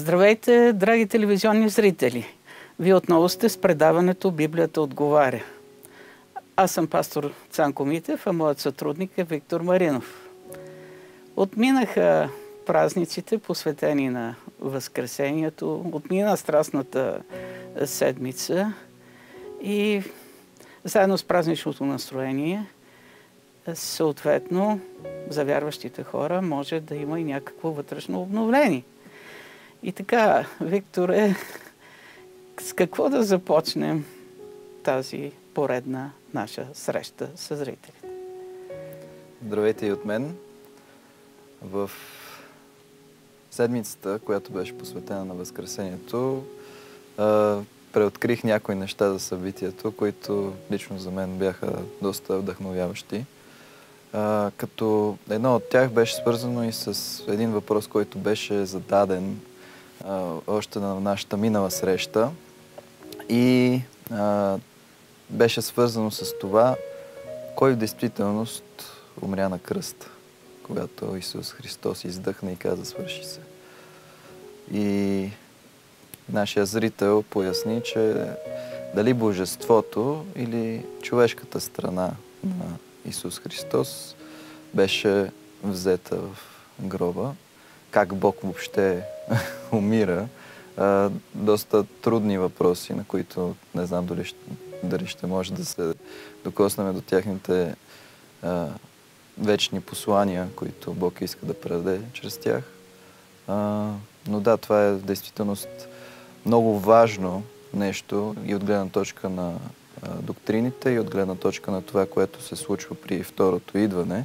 Здравейте, драги телевизионни зрители! Вие отново сте с предаването Библията отговаря. Аз съм пастор Цанко Митев, а моят сътрудник е Виктор Маринов. Отминаха празниците, посветени на Възкресението, отмина Страстната седмица и заедно с празничното настроение, съответно, за вярващите хора може да има и някакво вътрешно обновление. И така, Викторе, с какво да започнем тази поредна наша среща с зрителите? Здравейте и от мен. В седмицата, която беше посветена на Възкресението, преоткрих някои неща за събитието, които лично за мен бяха доста вдъхновяващи. Като едно от тях беше свързано и с един въпрос, който беше зададен още на нашата минала среща и беше свързано с това, кой в действителност умря на кръст, когато Исус Христос издъхна и каза: свърши се. И нашия зрител поясни, че дали божеството или човешката страна на Исус Христос беше взета в гроба, как Бог въобще умира. Доста трудни въпроси, на които не знам дали ще може да се докоснем до тяхните вечни послания, които Бог иска да предаде чрез тях. Но да, това е в действителност много важно нещо и от гледна точка на доктрините, и от гледна точка на това, което се случва при второто идване.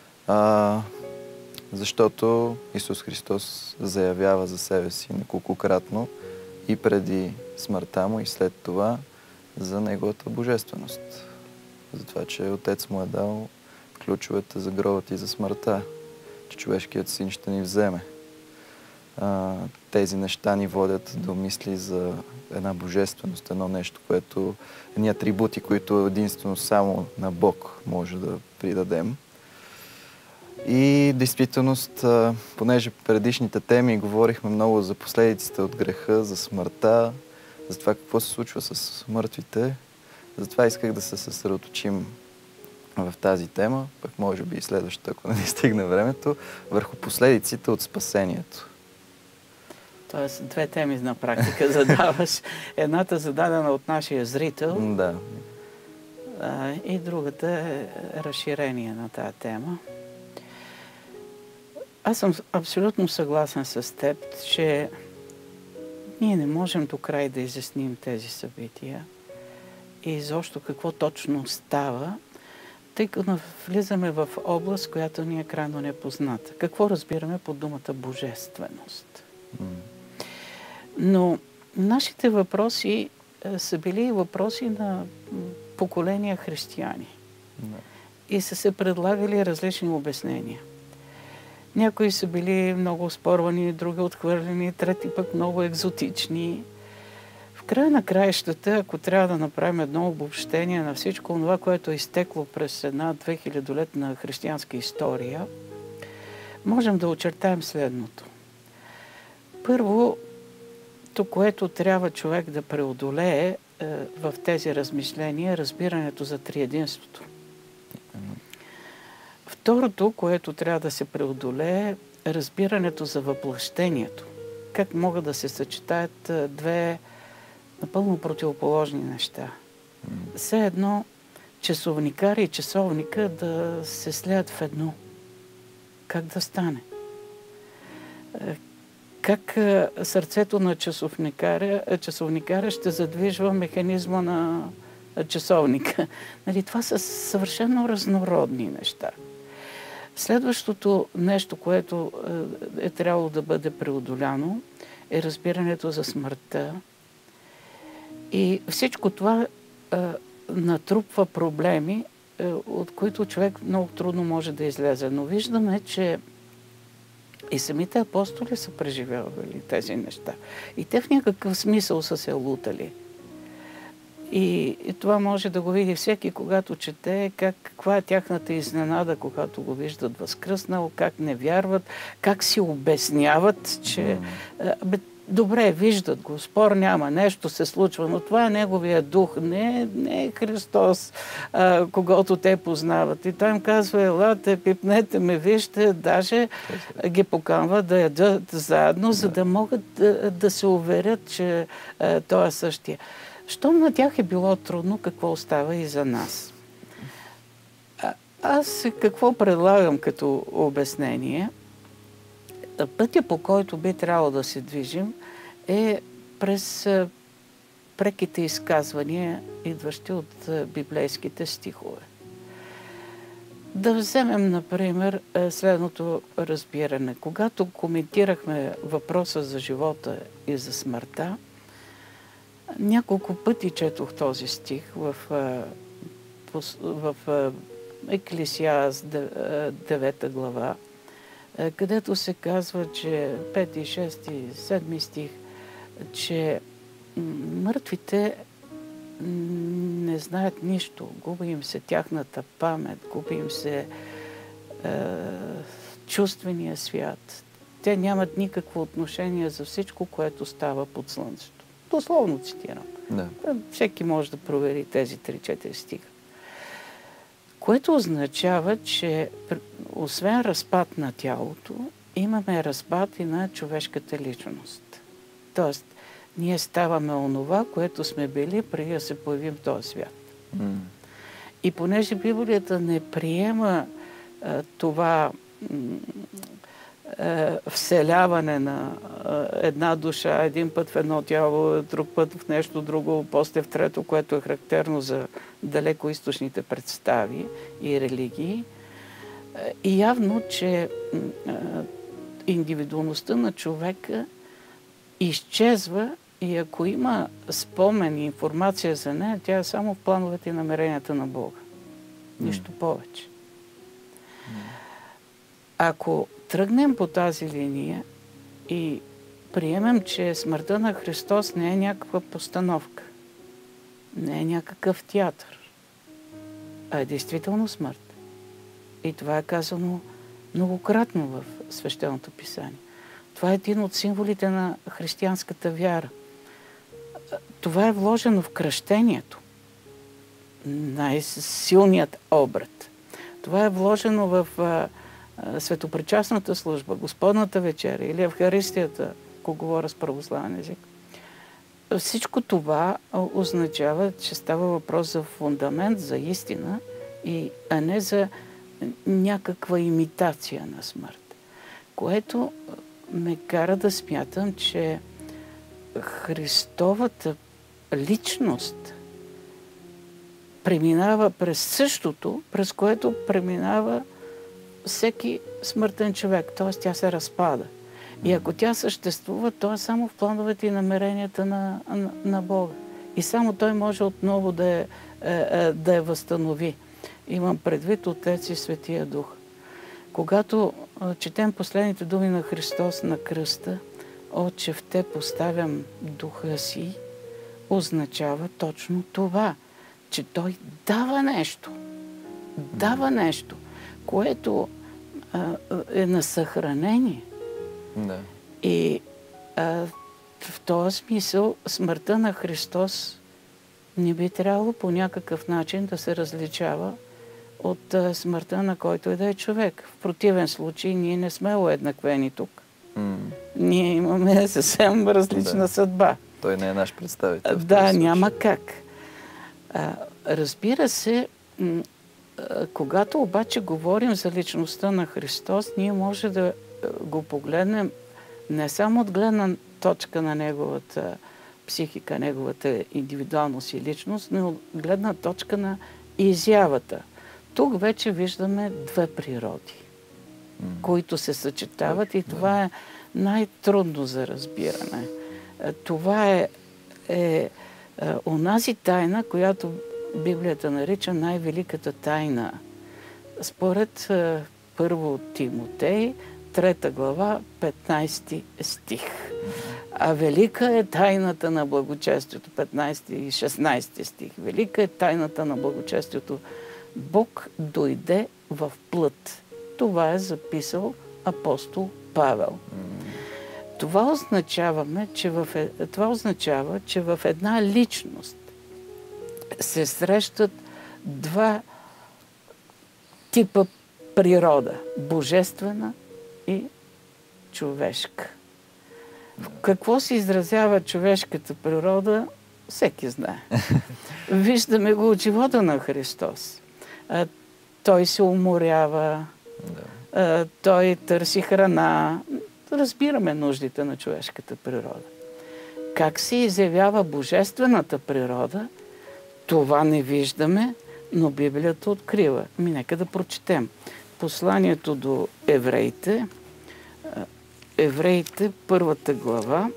Защото Исус Христос заявява за себе си неколкократно и преди смъртта му, и след това за неговата божественост. За това, че Отец му е дал ключовете за гробът и за смъртта, че човешкият син ще ни вземе. Тези неща ни водят до мисли за една божественост, едно нещо, което едни атрибути, които единствено само на Бог може да придадем. И действителност, понеже предишните теми говорихме много за последиците от греха, за смъртта, за това какво се случва с мъртвите, затова исках да се съсредоточим в тази тема, пък може би и следващата, ако не ни стигне времето, върху последиците от спасението. Тоест, две теми на практика задаваш. Едната зададена от нашия зрител, да. И другата е разширение на тази тема. Аз съм абсолютно съгласен с теб, че ние не можем до край да изясним тези събития и изобщо какво точно става, тъй като влизаме в област, която ни е крайно непозната. Какво разбираме под думата божественост? Но нашите въпроси са били въпроси на поколения християни. И са се предлагали различни обяснения. Някои са били много оспорвани, други отхвърлени, трети пък много екзотични. В края на краищата, ако трябва да направим едно обобщение на всичко това, което е изтекло през една 2000-летна християнска история, можем да очертаем следното. Първо, което трябва човек да преодолее в тези размишления, разбирането за триединството. Второто, което трябва да се преодолее, е разбирането за въплъщението. Как могат да се съчетаят две напълно противоположни неща. Все едно часовникар и часовника да се слеят в едно. Как да стане? Как сърцето на часовникаря ще задвижва механизма на часовника? Нали, това са съвършено разнородни неща. Следващото нещо, което е трябвало да бъде преодоляно, е разбирането за смъртта. И всичко това натрупва проблеми, от които човек много трудно може да излезе. Но виждаме, че и самите апостоли са преживявали тези неща. И те в някакъв смисъл са се лутали. И това може да го види всеки, когато чете каква е тяхната изненада, когато го виждат възкръснал, как не вярват, как си обясняват, че добре, виждат го, спор няма, нещо се случва, но това е неговия дух, не е Христос, когото те познават. И той им казва, елате, пипнете ме, вижте, даже ги поканва да ядат заедно, за да могат да се уверят, че той е същия. Щом на тях е било трудно, какво остава и за нас? Аз какво предлагам като обяснение? Пътя, по който би трябвало да се движим, е през преките изказвания, идващи от библейските стихове. Да вземем, например, следното разбиране. Когато коментирахме въпроса за живота и за смъртта, няколко пъти четох този стих в Еклесиаст 9 глава, където се казва, че 5, 6 и 7 стих, че мъртвите не знаят нищо. Губи им се тяхната памет, губи им се чувствения свят. Те нямат никакво отношение за всичко, което става под слънцето. Дословно цитирам. Да. Всеки може да провери тези 3-4 стиха. Което означава, че освен разпад на тялото, имаме разпад и на човешката личност. Тоест, ние ставаме онова, което сме били преди да се появим в този свят. И понеже Библията не приема това вселяване на една душа, един път в едно тяло, друг път в нещо друго, после в трето, което е характерно за далекоизточните представи и религии. И явно, че индивидуалността на човека изчезва и ако има спомен и информация за нея, тя е само в плановете и намеренията на Бога. Нищо повече. Ако тръгнем по тази линия и приемем, че смъртта на Христос не е някаква постановка, не е някакъв театър, а е действително смърт. И това е казано многократно в Свещеното писание. Това е един от символите на християнската вяра. Това е вложено в кръщението. Най-силният обред. Това е вложено в светопричастната служба, Господната вечеря или Евхаристията, ако говоря с православен език. Всичко това означава, че става въпрос за фундамент, за истина, а не за някаква имитация на смърт. Което ме кара да смятам, че Христовата личност преминава през същото, през което преминава всеки смъртен човек. Т.е. тя се разпада. И ако тя съществува, то е само в плановете и намеренията на Бога. И само Той може отново да я възстанови. Имам предвид Отец и Светия Дух. Когато четем последните думи на Христос на кръста, Отче, в Те поставям духа си, означава точно това, че Той дава нещо. Дава нещо, което е на съхранение. Да. И в този смисъл смъртта на Христос не би трябвало по някакъв начин да се различава от смъртта на който и да е човек. В противен случай ние не сме уеднаквени тук. Ние имаме съвсем различна съдба. Той не е наш представител. Да, няма как. Разбира се, когато обаче говорим за личността на Христос, ние може да го погледнем не само от гледна точка на неговата психика, неговата индивидуалност и личност, но от гледна точка на изявата. Тук вече виждаме две природи, които се съчетават и това е най-трудно за разбиране. Това е онази тайна, която Библията нарича най-великата тайна. Според 1 Тимотей, 3 глава, 15 стих. А велика е тайната на благочестието, 15 и 16 стих. Велика е тайната на благочестието. Бог дойде в плът. Това е записал апостол Павел. Това означава, че в една личност се срещат два типа природа – божествена и човешка. В какво се изразява човешката природа, всеки знае. Виждаме го от живота на Христос. Той се уморява, той търси храна. Разбираме нуждите на човешката природа. Как се изявява божествената природа, това не виждаме, но Библията открива. Нека да прочетем. Посланието до евреите, първата глава,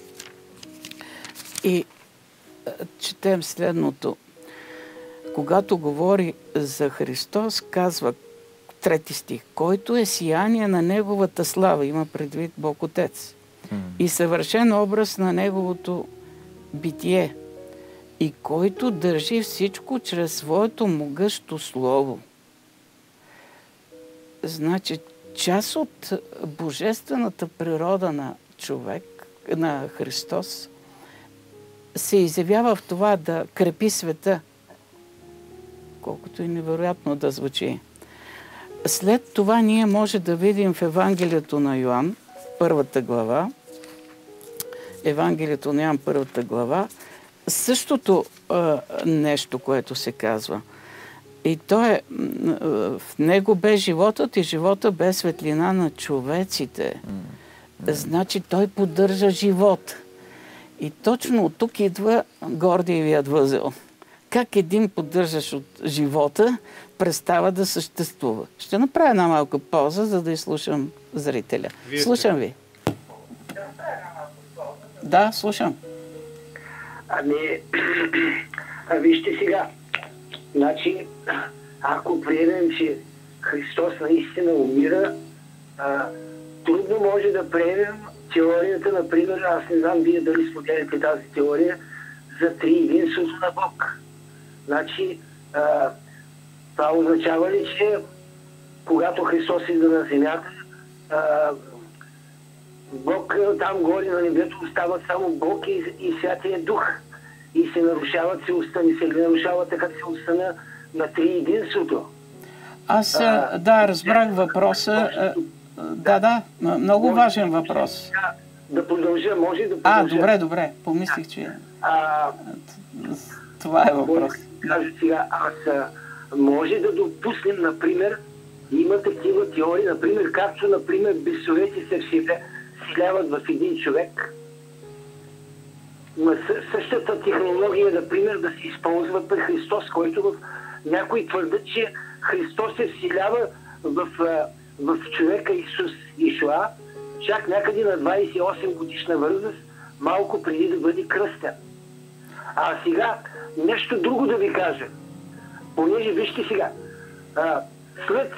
и четем следното. Когато говори за Христос, казва 3 стих, който е сияние на Неговата слава, има предвид Бог Отец, и съвършен образ на Неговото битие, и който държи всичко чрез своето могъщо слово. Значи, част от божествената природа на човек, на Христос, се изявява в това да крепи света, колкото и невероятно да звучи. След това ние може да видим в Евангелието на Йоан, първата глава, Евангелието на Йоан, първата глава, същото нещо, което се казва. И то е, в него бе животът и живота бе светлина на човеците. Значи той поддържа живот. И точно от тук идва Гордиевият възел. Как един поддържаш от живота престава да съществува. Ще направя една малка пауза, за да изслушам зрителя. Слушам ви. Да, слушам. Вижте сега. Значи, ако приемем, че Христос наистина умира, трудно може да приемем теорията, например, аз не знам вие дали споделяте тази теория, за триединството на Бог. Значи, това означава ли, че когато Христос идва на земята, Бог там горе на небето остават само Бог и Святия Дух. И се нарушават целостта, не се нарушава така целостта на триединството. Аз, разбрах въпроса. Да, много важен въпрос. Да продължа, може да продължа. Добре, помислих, че това е въпрос. Кажа сега, може да допуснем, например, има такива теории, например, както, например, бесовете се вселяват в един човек. Същата технология, например, да се използва при Христос, който някои твърдят, че Христос се вселява в човека Исус Ишуа, чак някъде на 28 годишна възраст, малко преди да бъде кръстен. А сега нещо друго да ви кажа. Понеже вижте сега, след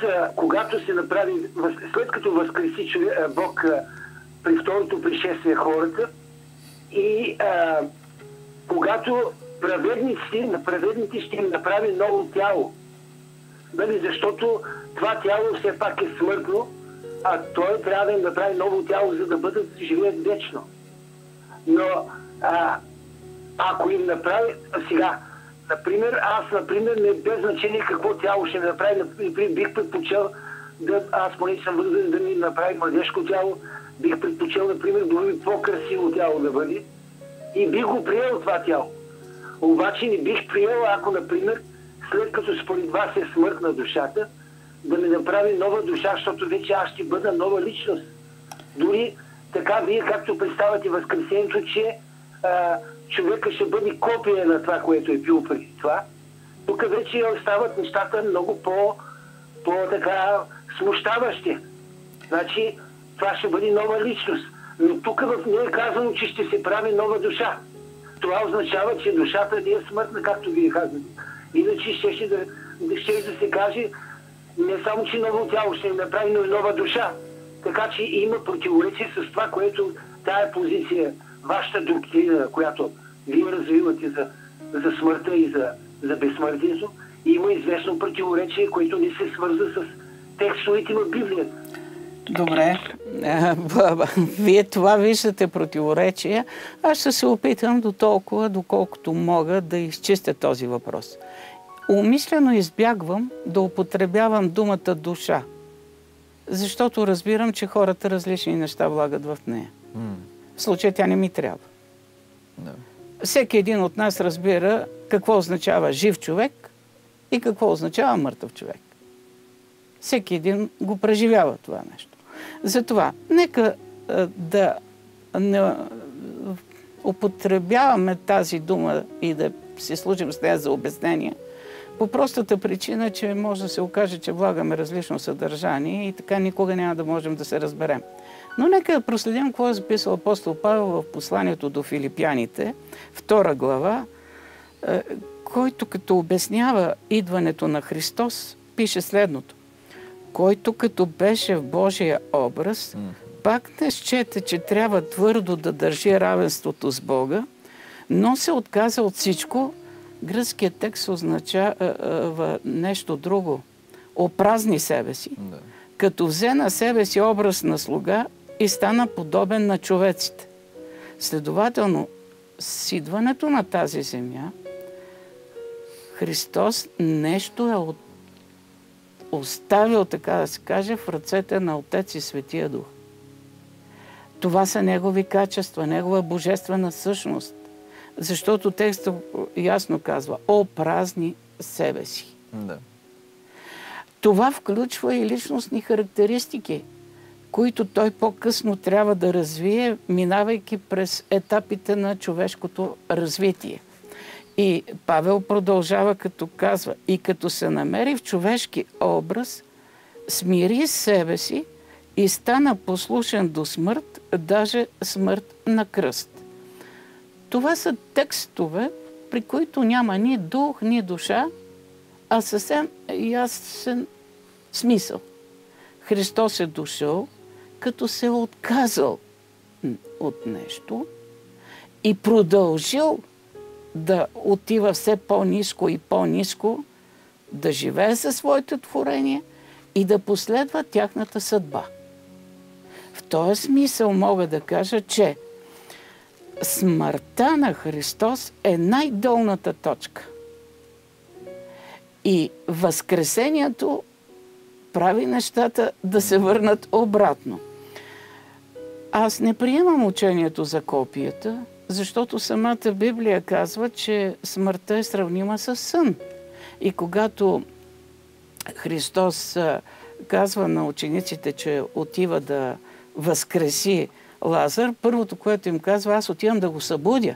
като възкреси Бог при второто пришествие хората и когато праведниците ще им направи ново тяло. Нали, защото това тяло все пак е смъртно, а той трябва да им направи ново тяло, за да бъдат живеят вечно. Но ако им направи сега, например, не без значение какво тяло ще ми направи, бих предпочел аз поне съм възрастен да ми направи младежко тяло, бих предпочел, например, дори по-красиво тяло да бъде и бих го приел това тяло. Обаче не бих приел, ако, например, след като според вас е смърт на душата, да ми направи нова душа, защото вече аз ще бъда нова личност. Дори така вие, както представяте възкресението, че човека ще бъде копия на това, което е бил преди това, тук вече остават нещата много по-така смущаващи. Значи, това ще бъде нова личност. Но тук не е казано, че ще се прави нова душа. Това означава, че душата не е смъртна, както вие казвате. Иначе ще да се каже не само, че ново тяло ще направи, но и нова душа. Така че има противоречие с това, което тая позиция, вашата доктрина, която вие развивате за смъртта и за безсмъртието, има известно противоречие, което не се свърза с текстовете в Библията. Добре. Вие това виждате противоречия. Аз ще се опитам до толкова, доколкото мога да изчистя този въпрос. Умишлено избягвам да употребявам думата душа, защото разбирам, че хората различни неща влагат в нея. В случая тя не ми трябва. Да. Всеки един от нас разбира какво означава жив човек и какво означава мъртъв човек. Всеки един го преживява това нещо. Затова, нека да не употребяваме тази дума и да си служим с нея за обяснение, по простата причина, че може да се окаже, че влагаме различно съдържание и така никога няма да можем да се разберем. Но нека да проследим какво е записал апостол Павел в посланието до Филипяните, 2 глава, който като обяснява идването на Христос, пише следното. Който като беше в Божия образ, пак не счете, че трябва твърдо да държи равенството с Бога, но се отказа от всичко. Гръцкият текст означава нещо друго. Опразни себе си, като взе на себе си образ на слуга и стана подобен на човеците. Следователно, с идването на тази земя, Христос нещо е оставил, така да се каже, в ръцете на Отец и Светия Дух. Това са Негови качества, Негова божествена същност. Защото текстът ясно казва, опразни себе си. Да. Това включва и личностни характеристики, които той по-късно трябва да развие, минавайки през етапите на човешкото развитие. И Павел продължава като казва, и като се намери в човешки образ, смири себе си и стана послушен до смърт, даже смърт на кръст. Това са текстове, при които няма ни дух, ни душа, а съвсем ясен смисъл. Христос е дошъл, като се е отказал от нещо и продължил да отива все по-ниско и по-ниско, да живее със своите творения и да последва тяхната съдба. В този смисъл мога да кажа, че смъртта на Христос е най-долната точка. И възкресението прави нещата да се върнат обратно. Аз не приемам учението за копията, защото самата Библия казва, че смъртта е сравнима с сън. И когато Христос казва на учениците, че отива да възкреси Лазар, първото, което им казва, аз отивам да го събудя.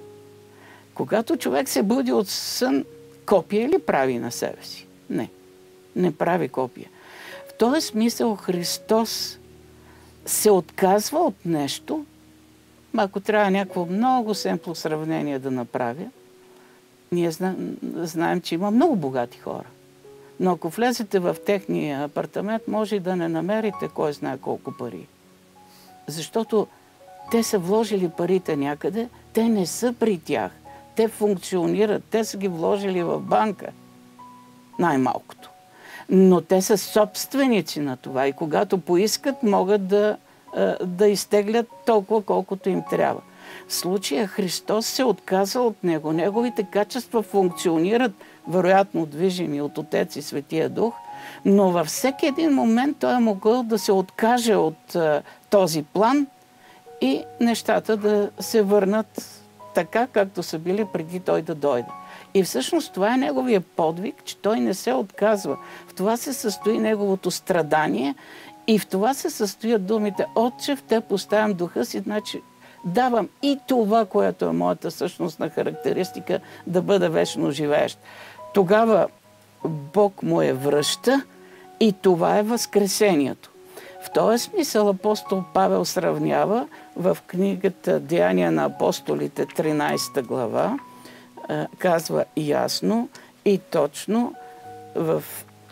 Когато човек се буди от сън, копия ли прави на себе си? Не, не прави копия. В този смисъл Христос се отказва от нещо, ако трябва някакво много семпло сравнение да направя, ние знаем, че има много богати хора. Но ако влезете в техния апартамент, може и да не намерите кой знае колко пари. Защото те са вложили парите някъде, те не са при тях. Те функционират, те са ги вложили в банка. Най-малкото. Но те са собственици на това и когато поискат, могат да изтеглят толкова, колкото им трябва. В случая Христос се отказа от него. Неговите качества функционират, вероятно движими от Отец и Светия Дух, но във всеки един момент той е могъл да се откаже от този план и нещата да се върнат така, както са били преди той да дойде. И всъщност това е неговия подвиг, че той не се отказва. В това се състои неговото страдание и в това се състоят думите Отче, в те поставям духа си, значи давам и това, което е моята същностна характеристика, да бъда вечно живеещ. Тогава Бог му е връща и това е възкресението. В този смисъл апостол Павел сравнява в книгата Деяния на апостолите, 13 глава, казва ясно и точно в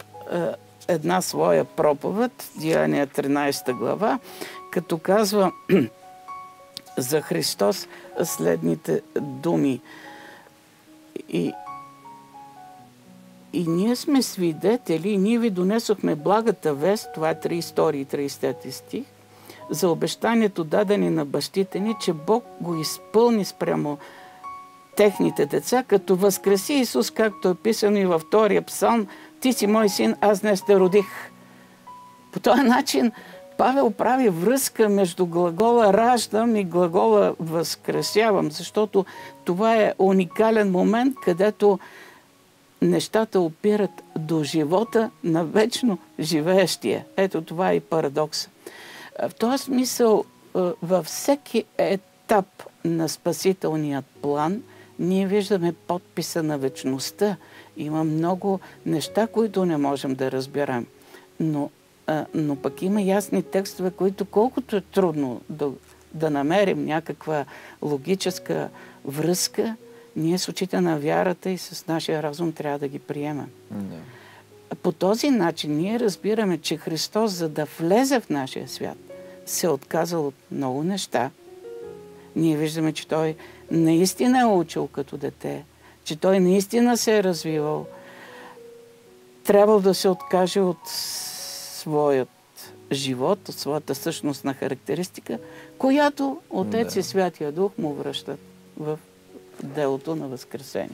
една своя проповед, Деяния 13 глава, като казва за Христос следните думи. И И ние сме свидетели, ние ви донесохме благата вест, това е 30 стих, за обещанието дадени на бащите ни, че Бог го изпълни спрямо техните деца, като възкреси Исус, както е писано и във втория псалм: ти си мой син, аз днес те родих. По този начин Павел прави връзка между глагола раждам и глагола възкресявам, защото това е уникален момент, където нещата опират до живота на вечно живеещия. Ето това е и парадокс. В този смисъл, във всеки етап на спасителният план, ние виждаме подписа на вечността. Има много неща, които не можем да разберем. Но пък има ясни текстове, които колкото е трудно да намерим някаква логическа връзка, ние с очите на вярата и с нашия разум трябва да ги приемем. По този начин ние разбираме, че Христос, за да влезе в нашия свят, се е отказал от много неща. Ние виждаме, че Той наистина е учил като дете, че Той наистина се е развивал. Трябвало да се откаже от своят живот, от своята същностна характеристика, която Отец и Святия Дух му връщат в делото на Възкресение.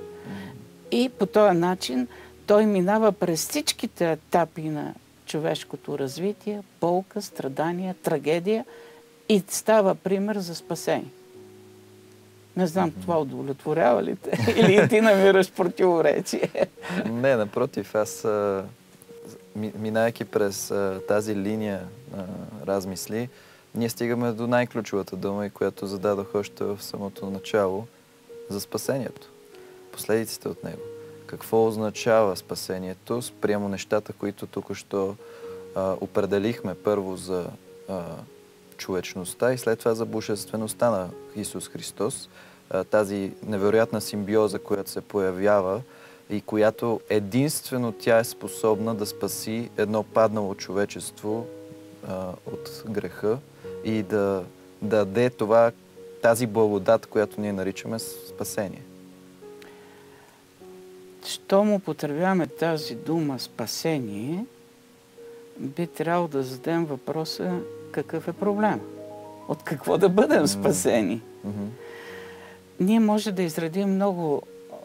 И по този начин той минава през всичките етапи на човешкото развитие, болка, страдания, трагедия и става пример за спасение. Не знам, това удовлетворява ли те? Или ти намираш противоречие? Не, напротив, аз минайки през тази линия размисли, ние стигаме до най-ключовата дума, която зададох още в самото начало, за спасението. Последиците от него. Какво означава спасението спрямо нещата, които тук що определихме първо за човечността и след това за божествеността на Исус Христос. Тази невероятна симбиоза, която се появява и която единствено тя е способна да спаси едно паднало човечество от греха и да даде тази благодат, която ние наричаме спасение. Щом употребяваме тази дума спасение, би трябвало да зададем въпроса какъв е проблем. От какво да бъдем спасени? Ние може да изредим много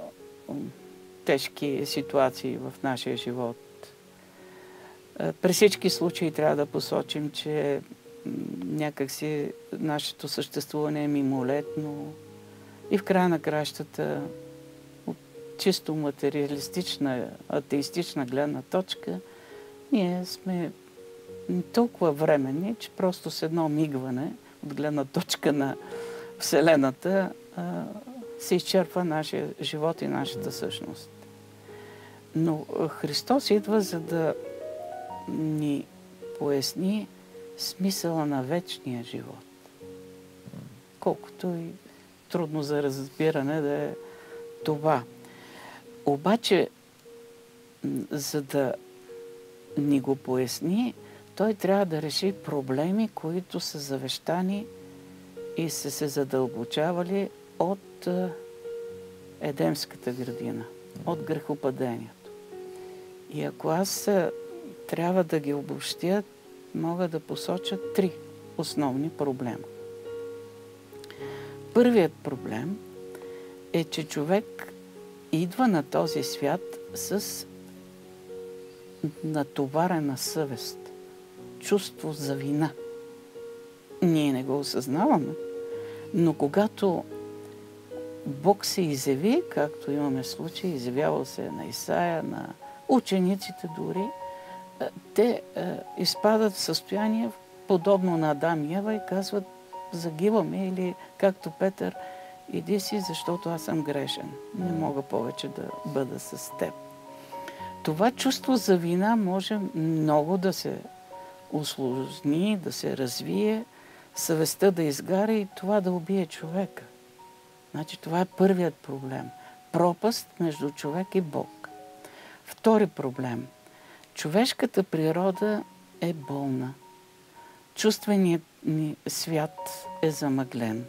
тежки ситуации в нашия живот. При всички случаи трябва да посочим, че някакси нашето съществуване е мимолетно и в края на кращата от чисто материалистична, атеистична гледна точка ние сме толкова временни, че просто с едно мигване от гледна точка на Вселената се изчерпва нашия живот и нашата същност. Но Христос идва, за да ни поясни смисъла на вечния живот. Колкото и трудно за разбиране да е това. Обаче, за да ни го поясни, той трябва да реши проблеми, които са завещани и са се задълбочавали от Едемската градина, от грехопадението. И ако аз трябва да ги обобщя, мога да посоча 3 основни проблема. Първият проблем е, че човек идва на този свят с натоварена съвест, чувство за вина. Ние не го осъзнаваме, но когато Бог се изяви, както имаме случай, изявявал се на Исаия, на учениците дори, те изпадат в състояние подобно на Адам и Ева и казват: загиваме, или както Петър: иди си, защото аз съм грешен. Не мога повече да бъда с теб. Това чувство за вина може много да се усложни, да се развие, съвестта да изгаря и това да убие човека. Значи това е първият проблем. Пропаст между човек и Бог. Втори проблем. Човешката природа е болна. Чувственият ни свят е замъглен.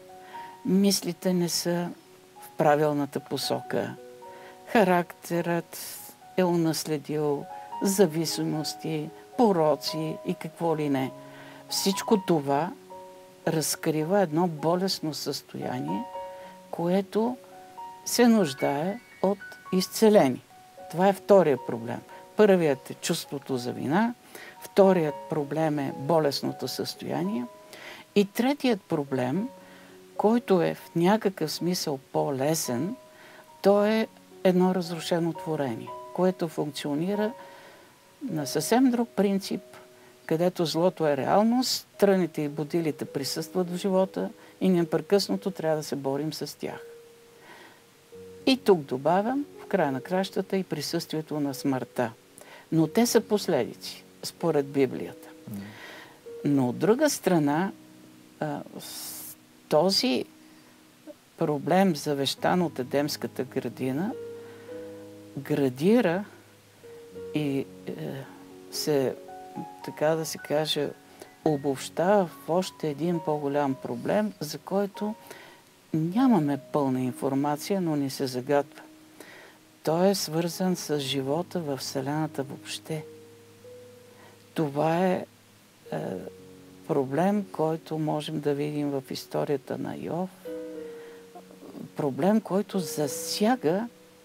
Мислите не са в правилната посока. Характерът е унаследил зависимости, пороци и какво ли не. Всичко това разкрива едно болестно състояние, което се нуждае от изцеление. Това е втория проблем. Първият е чувството за вина, вторият проблем е болестното състояние и третият проблем, който е в някакъв смисъл по-лесен, то е едно разрушено творение, което функционира на съвсем друг принцип, където злото е реалност, тръните и будилите присъстват в живота и непрекъснато трябва да се борим с тях. И тук добавям, в края на кращата, и присъствието на смъртта. Но те са последици, според Библията. Но от друга страна, този проблем, завещан от Едемската градина, градира и се, така да се каже, обобщава в още един по-голям проблем, за който нямаме пълна информация, но ни се загадва. Той е свързан с живота във Вселената въобще. Това е проблем, който можем да видим в историята на Йов. Проблем, който засяга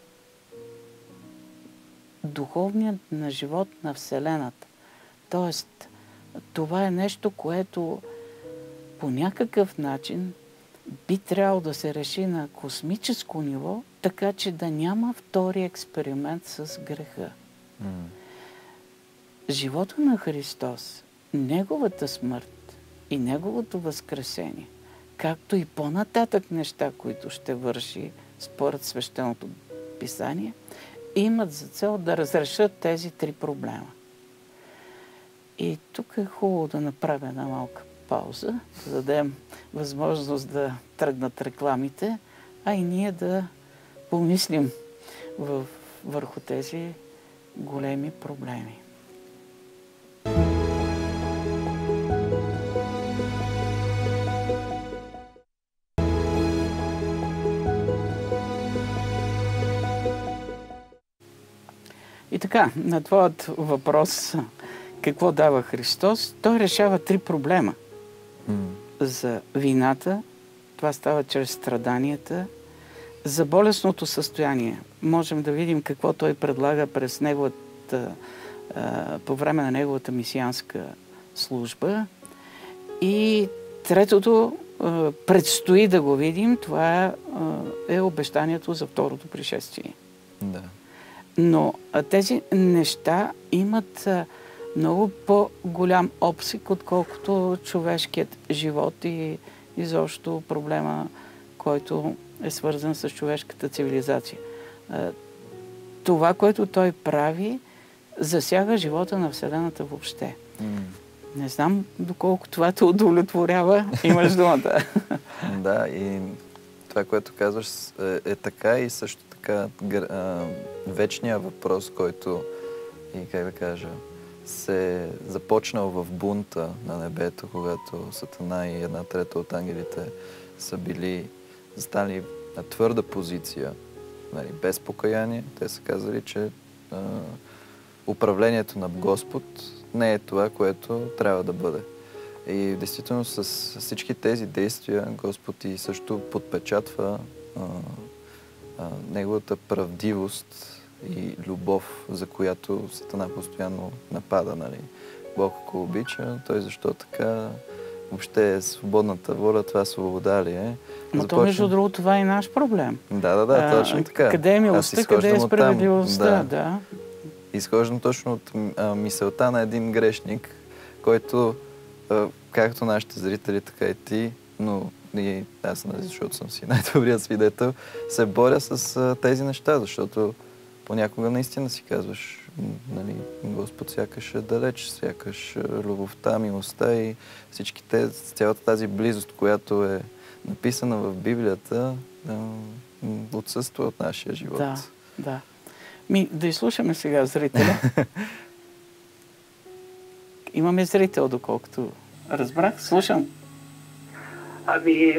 духовният на живот на Вселената. Тоест, това е нещо, което по някакъв начин би трябвало да се реши на космическо ниво, така че да няма втори експеримент с греха. Живота на Христос, Неговата смърт и Неговото възкресение, както и по-нататък неща, които ще върши според Свещеното писание, имат за цел да разрешат тези три проблема. И тук е хубаво да направя една малка пауза, да дадем възможност да тръгнат рекламите, а и ние да помислим върху тези големи проблеми. И така, на твоят въпрос, какво дава Христос, той решава три проблема. За вината, това става чрез страданията, за болестното състояние. Можем да видим какво той предлага през неговата, по време на неговата мисианска служба. И третото, предстои да го видим, това е обещанието за второто пришествие. Да. Но тези неща имат много по-голям обсек, отколкото човешкият живот и изобщо проблема, който е свързан с човешката цивилизация. Това, което той прави, засяга живота на Вселената въобще. Не знам доколко това те удовлетворява. Имаш думата. Да, и това, което казваш, е така и също така вечният въпрос, който и как да кажа, се започнал в бунта на небето, когато Сатана и една трета от ангелите са били застали на твърда позиция, нали, без покаяние. Те са казали, че управлението на Господ не е това, което трябва да бъде. И действително с всички тези действия Господ и също подпечатва неговата правдивост и любов, за която Сатана постоянно напада. Нали. Бог, ако обича, той защо така въобще е свободната воля, това свобода ли е? Но то, между другото, това е наш проблем. Да, точно така. Къде е милостта, къде е справедливостта? Да. Изхождам точно от мисълта на един грешник, който, както нашите зрители, така и ти, но и аз, защото съм си най-добрият свидетел, се боря с тези неща, защото понякога наистина си казваш, нали, Господ сякаш е далеч, сякаш любовта, милостта и всичките, цялата тази близост, която е написана в Библията, отсъства от нашия живот. Да. Да изслушаме сега зрителя. Имаме зрител, доколкото разбрах. Слушам.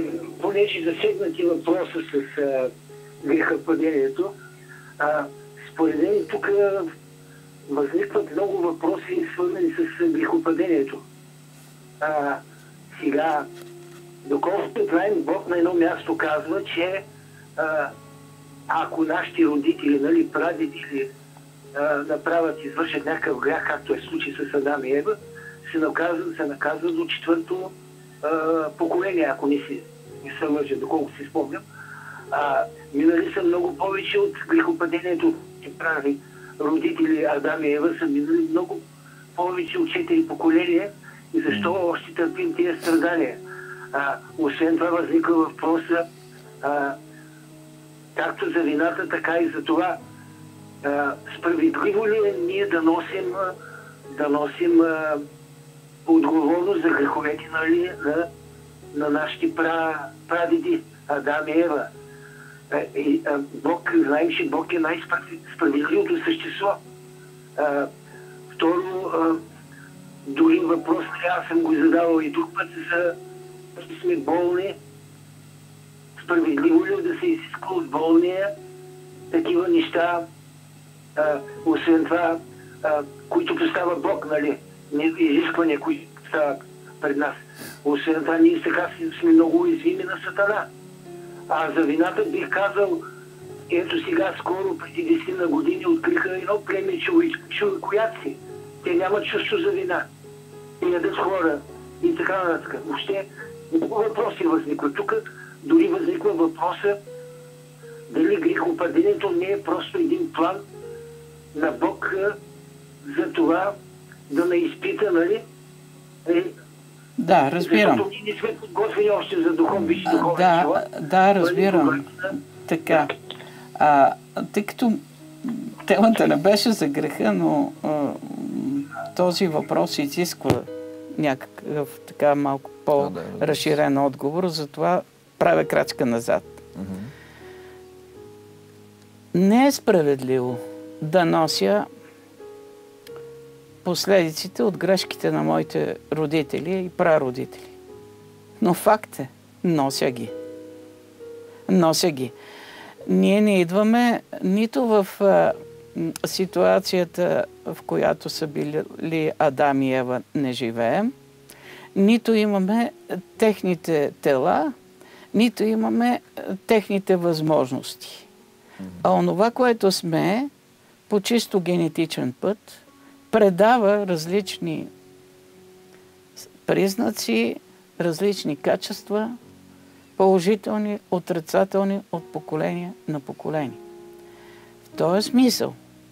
Понеже засегнати въпроса с грехопадението, според мен тук възникват много въпроси, свързани с грехопадението. Сега, доколкото знаем, Бог на едно място казва, че ако нашите родители, нали, прадедили направят, извършат някакъв грях, както е случай с Адам и Ева, се наказва до 4-то поколение, ако не се лъжа, доколко си спомням. Минали са много повече от грехопадението, прави родители Адам и Ева, са минали много повече от 4 поколения. И защо още търпим тия страдания? Освен това възниква въпроса както за вината, така и за това справедливо ли е ние да носим отговорност за греховете, нали, на нашите прадеди Адам и Ева. Бог, знаем, че Бог е най-справедливото същество. Второ, други въпрос, аз съм го задавал и друг път, че сме болни. Справедливо ли да се изисква от болния такива неща, освен това, които поставя Бог, нали, изисквания, които стават пред нас. Освен това, ние сега сме много уязвими на Сатана. За вината бих казал, ето сега, скоро, преди 10 на години, откриха едно племе човекояци. Те нямат чувство за вина. Те ядат хора и така нататък. Въобще, много въпроси възникват. Тук дори възниква въпроса дали грехопадението не е просто един план на Бог за това да ме изпита, нали? Да, разбирам. Защото ние не сме подготвени още за висши духовни сила. Да, разбирам. Така. Тъй като темата не беше за греха, но този въпрос изисква някакъв така малко по-разширен отговор, затова правя крачка назад. Не е справедливо да нося последиците от грешките на моите родители и прародители. Но факт е, нося ги. Нося ги. Ние не идваме нито в ситуацията, в която са били Адам и Ева, не живеем, нито имаме техните тела, нито имаме техните възможности. А онова, което сме, по чисто генетичен път, предава различни признаци, различни качества, положителни, отрицателни от поколение на поколение. В този смисъл,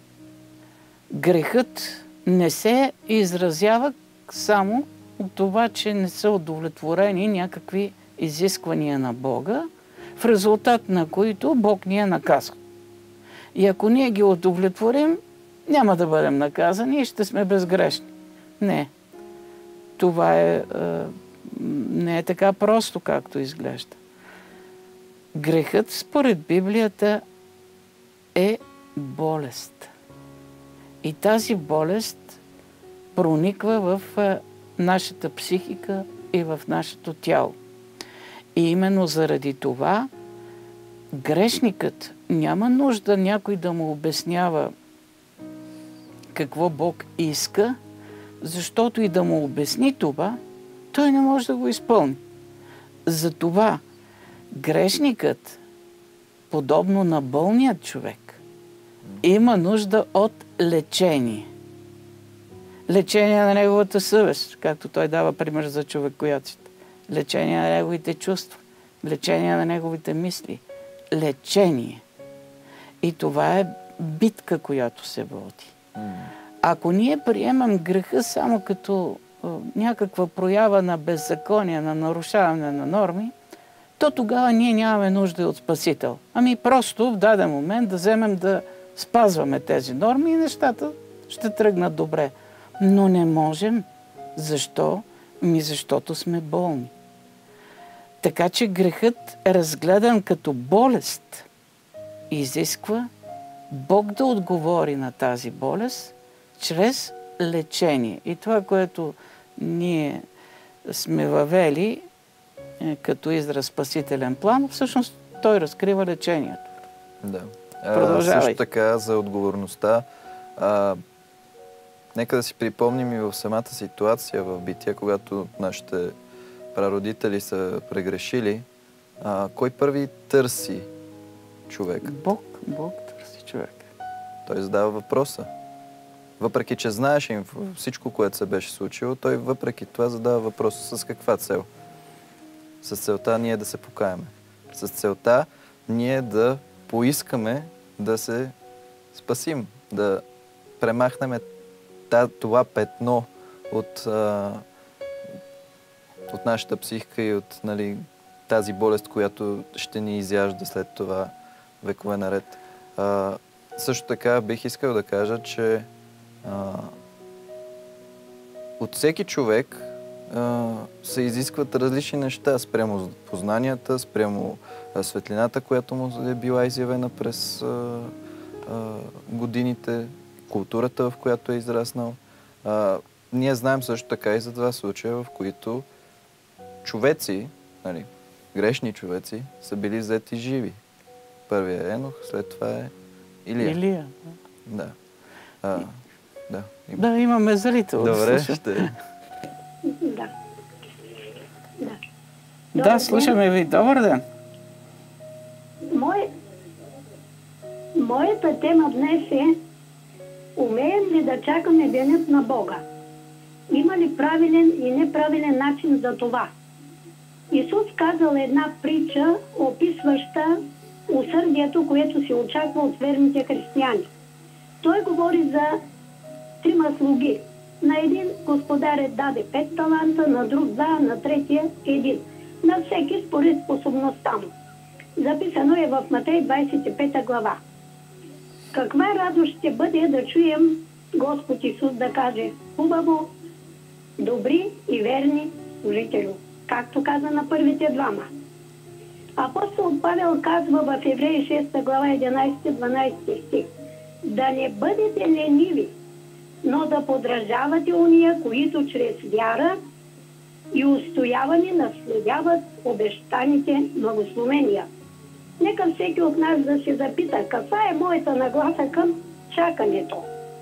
грехът не се изразява само от това, че не са удовлетворени някакви изисквания на Бога, в резултат на които Бог ни е наказал. И ако ние ги удовлетворим, няма да бъдем наказани и ще сме безгрешни. Не. Това не е така просто, както изглежда. Грехът, според Библията, е болест. И тази болест прониква в нашата психика и в нашето тяло. И именно заради това грешникът няма нужда някой да му обяснява какво Бог иска, защото и да му обясни това, той не може да го изпълни. Затова грешникът, подобно на болният човек, има нужда от лечение. Лечение на неговата съвест, както той дава пример за човекояците. Лечение на неговите чувства. Лечение на неговите мисли. Лечение. И това е битка, която се води. Ако ние приемам греха само като някаква проява на беззаконие, на нарушаване на норми, то тогава ние нямаме нужда от Спасител. Ами просто в даден момент да вземем да спазваме тези норми и нещата ще тръгнат добре. Но не можем. Защо? Защото сме болни. Така че грехът, разгледан като болест, изисква Бог да отговори на тази болест чрез лечение. И това, което ние сме въвели като израз спасителен план, всъщност той разкрива лечението. Да. Продължавай. Също така за отговорността. Нека да си припомним и в самата ситуация в бития, когато нашите прародители са прегрешили, кой първи търси човек? Бог търси човек. Той задава въпроса. Въпреки, че знаеше всичко, което се беше случило, той въпреки това задава въпроса с каква цел? С целта ние да се покаяме. С целта ние да поискаме да се спасим, да премахнем това петно от нашата психика и от тази болест, която ще ни изяжда след това векове наред. Също така бих искал да кажа, че от всеки човек се изискват различни неща спрямо познанията, спрямо светлината, която му е била изявена през годините, културата, в която е израснал. Ние знаем също така и за два случая, в които човеци, грешни човеци, са били взети живи. Първият е Енох, след това е Илия. Да. Да, имаме зрител. Добре, ще... Да, слушаме ви. Добър ден. Моята тема днес е: умеем ли да чакаме денят на Бога? Има ли правилен и неправилен начин за това? Исус казал една притча, описваща усърдието, което се очаква от верните християни. Той говори за 3 слуги. На един господарят даде 5 таланта, на друг 2, на третия 1. На всеки според способността му. Записано е в Матей 25 глава. Каква радост ще бъде да чуем Господ Исус да каже: хубаво, добри и верни служители, както каза на първите 2. Апостол Павел казва в Евреи 6 глава 11-12 стих: да не бъдете лениви, но да подражавате уния, които чрез вяра и устояване наследяват обещаните благословения. Нека всеки от нас да се запита каква е моята нагласа към чакането.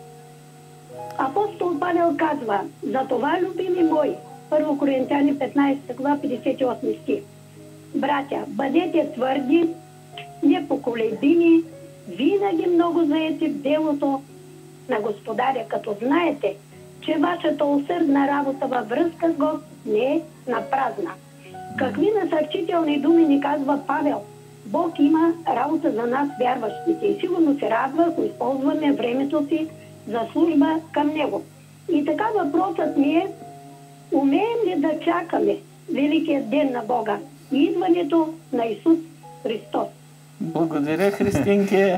Апостол Павел казва: за това, любими мои, 1 Коринтяни 15 глава 58 стих: братя, бъдете твърди, непоколебими, винаги много заети в делото на Господаря, като знаете, че вашата усърдна работа във връзка с Господ не е напразна. Какви насърчителни думи ни казва Павел? Бог има работа за нас, вярващите, и сигурно се радва, ако използваме времето си за служба към Него. И така въпросът ми е: умеем ли да чакаме великият ден на Бога и идването на Исус Христос? Благодаря, Христинке.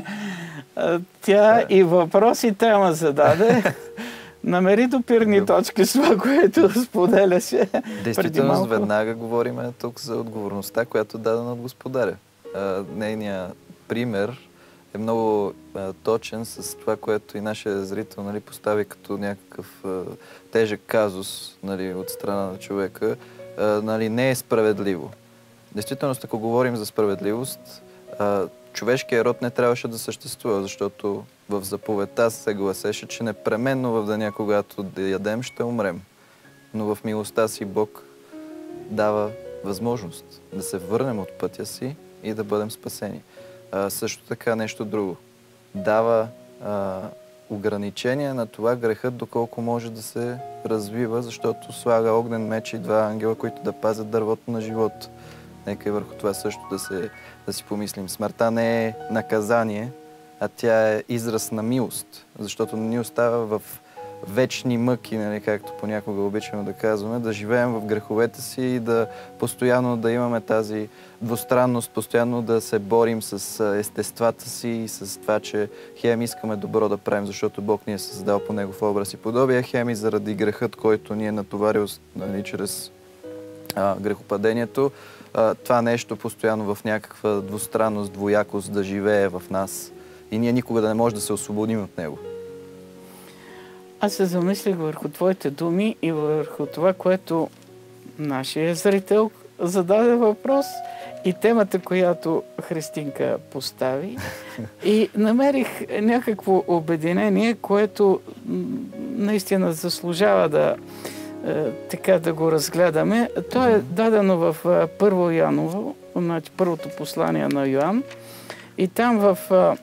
Тя и въпрос и тема зададе. Намери допирни точки с това, което споделяше. Действително, веднага говорим тук за отговорността, която е дадена от Господаря. Нейният пример е много точен с това, което и нашия зрител постави като някакъв тежък казус от страна на човека. Не е справедливо. Действително, ако говорим за справедливост, човешкият род не трябваше да съществува, защото в заповедта се гласеше, че непременно в деня, когато да ядем, ще умрем. Но в милостта си Бог дава възможност да се върнем от пътя си и да бъдем спасени. Също така нещо друго. Дава ограничение на това грехът доколко може да се развива, защото слага огнен меч и 2 ангела, които да пазят дървото на живот. Нека и върху това също да си помислим. Смъртта не е наказание, а тя е израз на милост, защото ни остава в вечни мъки, както понякога обичаме да казваме, да живеем в греховете си и да постоянно да имаме тази двустранност, постоянно да се борим с естествата си и с това, че хем искаме добро да правим, защото Бог ни е създал по Негов образ и подобие, хем и заради грехът, който ни е натоварил чрез грехопадението, това нещо постоянно в някаква двустранност, двоякост да живее в нас и ние никога да не можем да се освободим от него. Аз се замислих върху твоите думи и върху това, което нашия зрител зададе въпрос и темата, която Христинка постави. И намерих някакво обединение, което наистина заслужава да го разгледаме. То е дадено в Първо Йоаново, значи първото послание на Йоан. И там в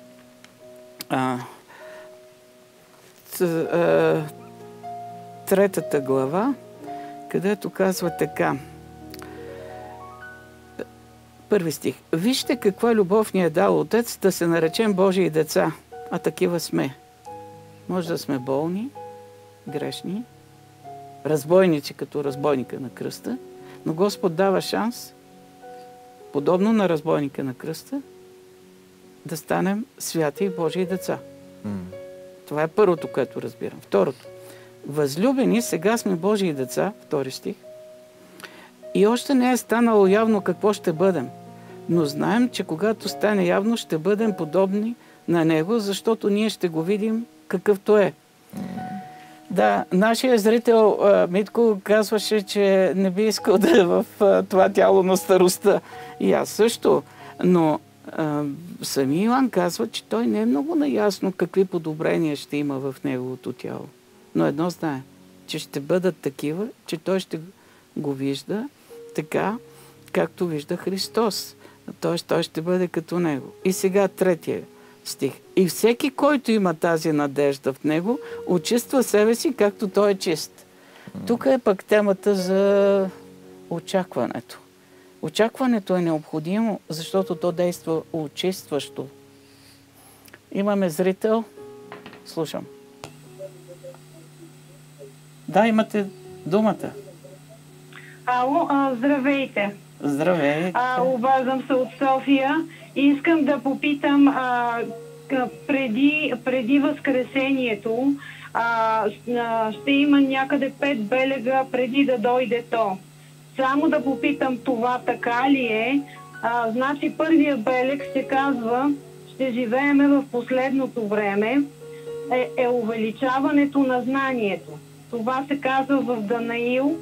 третата глава, където казва така. Първи стих. Вижте каква любов ни е дал Отец да се наречем Божии деца, а такива сме. Може да сме болни, грешни, разбойници като разбойника на кръста, но Господ дава шанс, подобно на разбойника на кръста, да станем святи Божии деца. Това е първото, което разбирам. Второто. Възлюбени, сега сме Божии деца, втори стих, и още не е станало явно какво ще бъдем. Но знаем, че когато стане явно, ще бъдем подобни на Него, защото ние ще го видим какъвто е. Да, нашия зрител Митко казваше, че не би искал да е в това тяло на старостта. И аз също. Но сами Йоан казва, че той не е много наясно какви подобрения ще има в неговото тяло. Но едно знае, че ще бъдат такива, че той ще го вижда така, както вижда Христос. Т.е. той ще бъде като Него. И сега третия стих. И всеки, който има тази надежда в Него, очиства себе си, както той е чист. Тук е пък темата за очакването. Очакването е необходимо, защото то действа очистващо. Имаме зрител. Слушам. Да, имате думата. Ало, здравейте. Здравейте. Обаждам се от София и искам да попитам преди Възкресението ще има някъде 5 белега преди да дойде то. Само да попитам, това така ли е? Значи първият белег се казва, ще живееме в последното време, е увеличаването на знанието. Това се казва в Данаил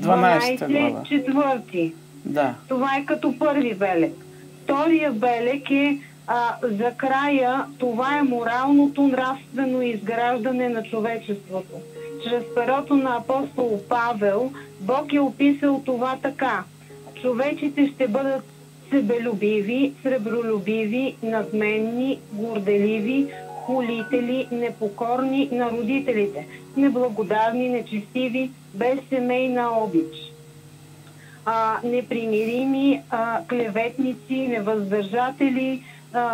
12:4. Да. Това е като първи белег. Втория белег е за края, това е моралното нравствено изграждане на човечеството. Чрез перото на апостол Павел, Бог е описал това така. Човечите ще бъдат себелюбиви, сребролюбиви, надменни, горделиви, хулители, непокорни на родителите, неблагодарни, нечестиви, без семейна обич, непримирими, клеветници, невъздържатели,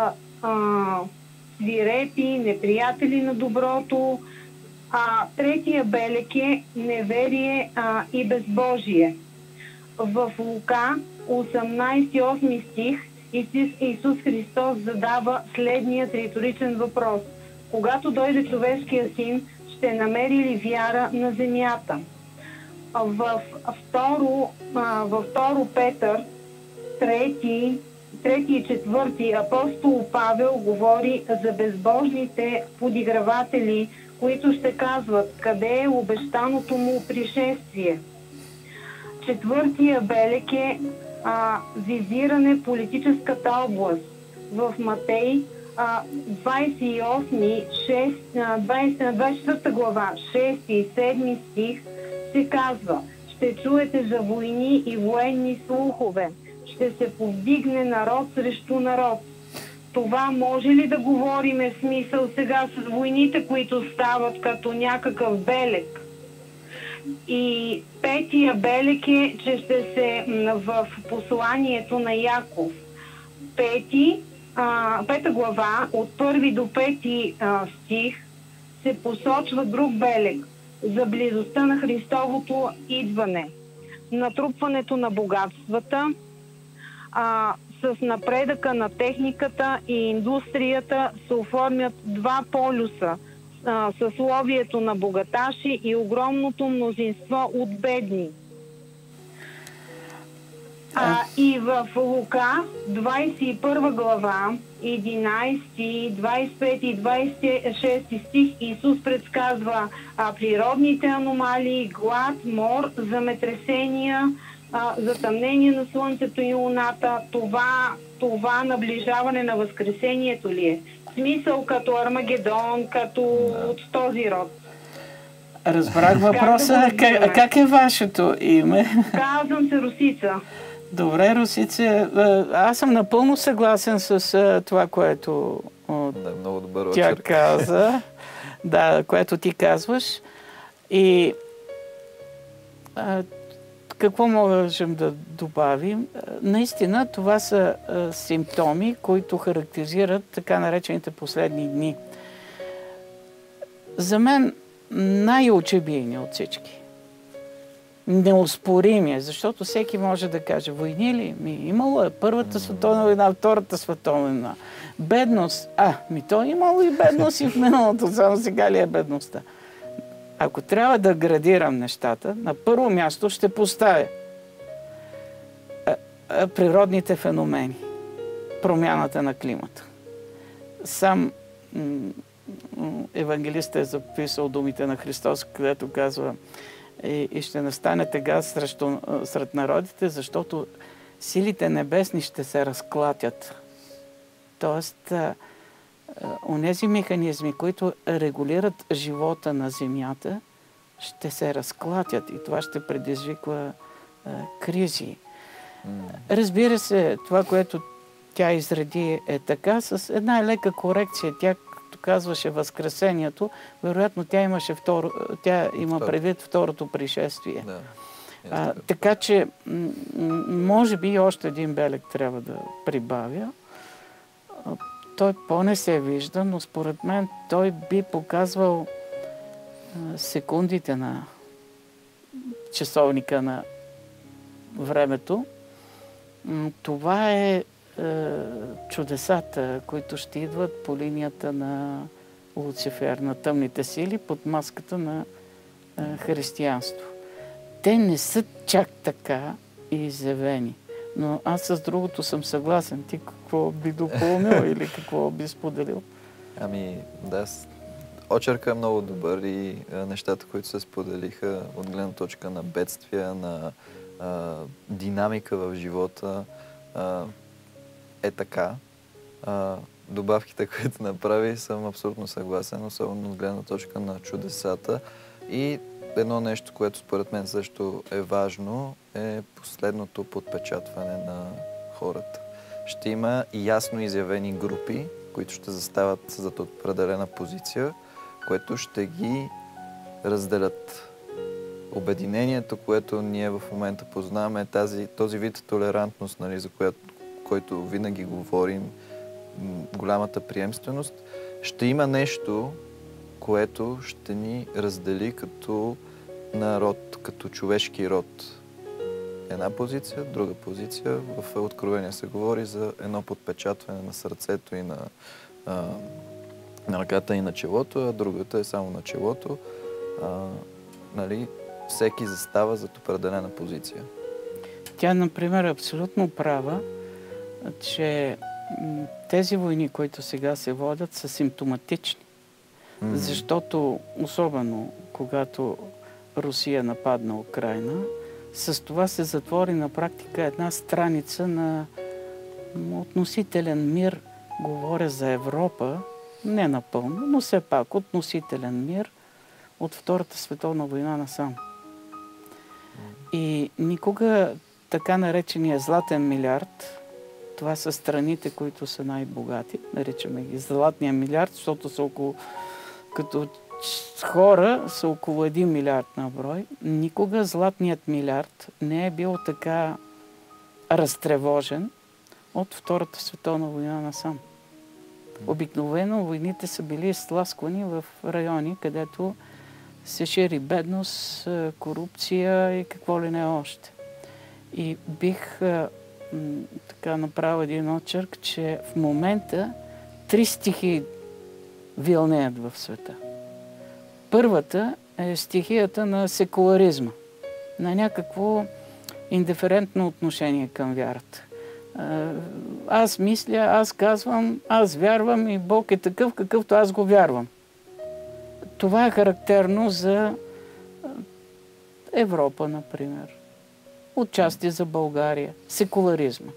свирепи, неприятели на доброто. Третия белег е неверие и безбожие. В Лука 18:8 стих Исус Христос задава следният риторичен въпрос. Когато дойде човешкия син, ще намери ли вяра на земята? Във второ Петър, 3 и 4 апостол Павел говори за безбожните подиграватели, които ще казват къде е обещаното му пришествие. Четвъртия белег е визиране политическата област. В Матей 24 глава, 6 и 7 стих се казва: ще чуете за войни и военни слухове, ще се повдигне народ срещу народ. Това може ли да говориме в смисъл сега с войните, които стават като някакъв белег? И петия белег е, че ще се в посланието на Яков. Пета глава, от 1 до 5 стих, се посочва друг белег за близостта на Христовото идване. Натрупването на богатствата, с напредъка на техниката и индустрията се оформят два полюса – съсловието на богаташи и огромното мнозинство от бедни. И в Лука 21 глава, 11, 25 и 26 стих Исус предсказва природните аномалии, глад, мор, земетресения затъмнение на Слънцето и Луната, това наближаване на Възкресението ли е? В смисъл като Армагедон, като от този род. Разбрах въпроса. Как е вашето име? Казвам се Русица. Добре, Русица. Аз съм напълно съгласен с това, което много добър тя каза. Да, което ти казваш. И какво можем да добавим? Наистина това са симптоми, които характеризират така наречените последни дни. За мен най-очебийни от всички. Неоспоримия, защото всеки може да каже, войни ли? Имало е Първата световна война, Втората световна война. Бедност. То имало и бедност и в миналото, само сега ли е бедността? Ако трябва да градирам нещата, на първо място ще поставя природните феномени, промяната на климата. Сам евангелистът е записал думите на Христос, където казва и ще настане тега сред народите, защото силите небесни ще се разклатят. Тоест, онези механизми, които регулират живота на Земята, ще се разклатят и това ще предизвиква кризи. Разбира се, това, което тя изреди е така, с една лека корекция. Тя, като казваше Възкресението, вероятно тя има предвид второто пришествие. Да, така че, може би още един белег трябва да прибавя. Той по-не се вижда, но според мен той би показвал секундите на часовника на времето. Това е чудесата, които ще идват по линията на Луцифер, на тъмните сили, под маската на християнство. Те не са чак така изявени. Но аз с другото съм съгласен. Ти какво би допълнил или какво би споделил? Да, очерка е много добър и нещата, които се споделиха от гледна точка на бедствия, на динамика в живота, е така. Добавките, които направи, съм абсолютно съгласен, особено от гледна точка на чудесата. И едно нещо, което според мен също е важно, е последното подпечатване на хората. Ще има и ясно изявени групи, които ще застават зад определена позиция, което ще ги разделят. Обединението, което ние в момента познаваме, е този вид толерантност, нали, за който винаги говорим, голямата приемственост. Ще има нещо, което ще ни раздели като народ, като човешки род. Една позиция, друга позиция. В Откровение се говори за едно подпечатване на сърцето и на ръката и на челото, а другата е само на челото. Нали, всеки застава зад определена позиция. Тя, например, е абсолютно права, че тези войни, които сега се водят, са симптоматични. Защото, особено когато Русия нападна Украйна, с това се затвори на практика една страница на относителен мир. Говоря за Европа, не напълно, но все пак относителен мир от Втората световна война насам. И никога така наречения златен милиард, това са страните, които са най-богати, наричаме ги златния милиард, защото са като хора са около 1 милиард на брой. Никога златният милиард не е бил така разтревожен от Втората световна война насам. Обикновено войните са били изтласквани в райони, където се шири бедност, корупция и какво ли не още. И бих така направил един очерк, че в момента 3 стихии вилнеят в света. Първата е стихията на секуларизма, на някакво индиферентно отношение към вярата. Аз мисля, аз казвам, аз вярвам и Бог е такъв, какъвто аз го вярвам. Това е характерно за Европа, например. отчасти за България, секуларизма.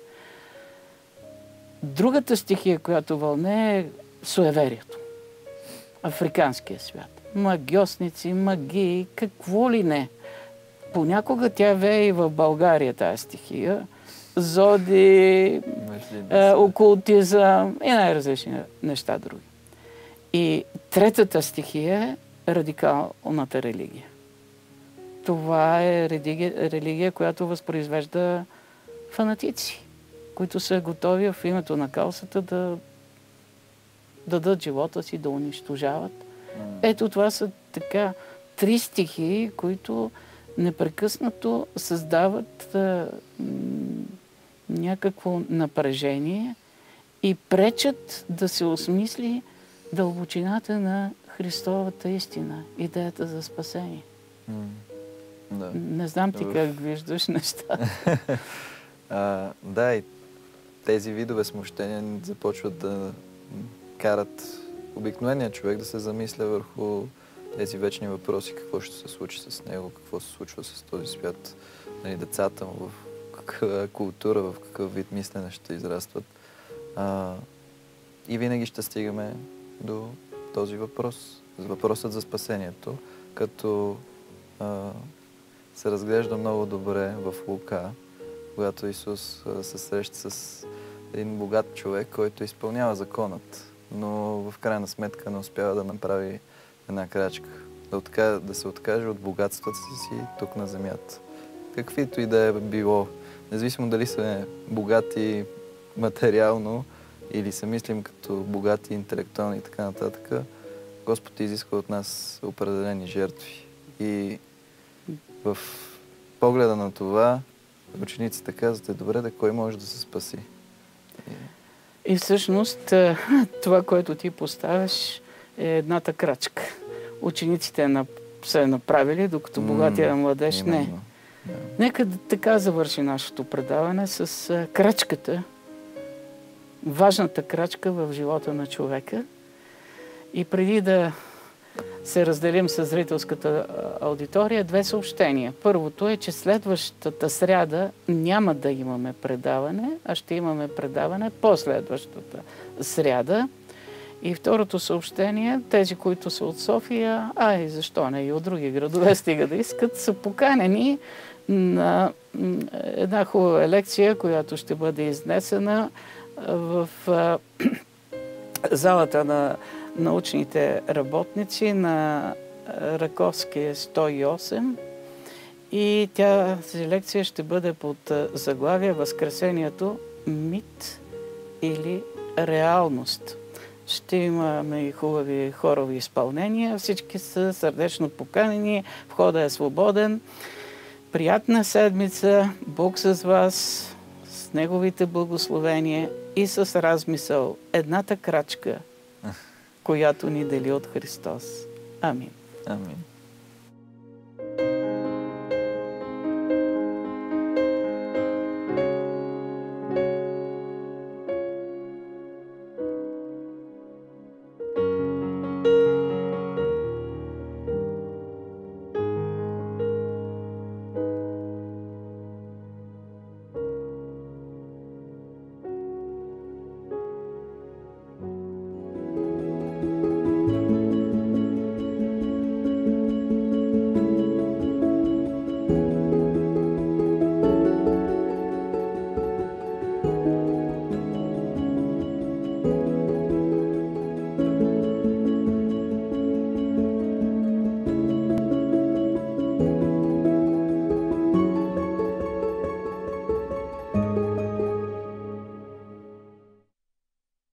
Другата стихия, която вълне, е суеверието. Африканския свят. Магьосници, магии, какво ли не. Понякога тя вее и в България тая стихия. Зоди, окултизъм и най-различни неща други. И третата стихия е радикалната религия. Това е религия, която възпроизвежда фанатици, които са готови в името на каузата да дадат живота си, да унищожават. Ето това са така 3 стихии, които непрекъснато създават някакво напрежение и пречат да се осмисли дълбочината на Христовата истина, идеята за спасение. Да. Не знам ти как виждаш нещата. Да, и тези видове смущения започват да карат обикновения човек да се замисля върху тези вечни въпроси, какво ще се случи с него, какво се случва с този свят, нали, децата му, в каква култура, в какъв вид мислене ще израстват. И винаги ще стигаме до този въпрос, въпросът за спасението, като се разглежда много добре в Лука, когато Исус се среща с един богат човек, който изпълнява законът, но в крайна сметка не успява да направи една крачка, да се откаже от богатствата си тук на земята. Каквито и да е било, независимо дали сме богати материално или се мислим като богати интелектуални и така нататък, Господ изисква от нас определени жертви. И в погледа на това учениците казват, добре, кой може да се спаси? И всъщност това, което ти поставяш, е едната крачка. Учениците са направили, докато богатия младеж не. Нека така завърши нашето предаване с крачката, важната крачка в живота на човека. И преди да се разделим с зрителската аудитория, 2 съобщения. Първото е, че следващата сряда няма да имаме предаване, а ще имаме предаване последващата сряда. И второто съобщение, тези, които са от София, и защо не и от други градове, стига да искат, са поканени на една хубава лекция, която ще бъде изнесена в залата на научните работници на Раковски 108. И тази лекция ще бъде под заглавие Възкресението – мит или реалност. Ще имаме и хубави хорови изпълнения. Всички са сърдечно поканени. Входът е свободен. Приятна седмица. Бог с вас, с Неговите благословения и с размисъл. Едната крачка, която ни дели от Христос. Амин. Амин.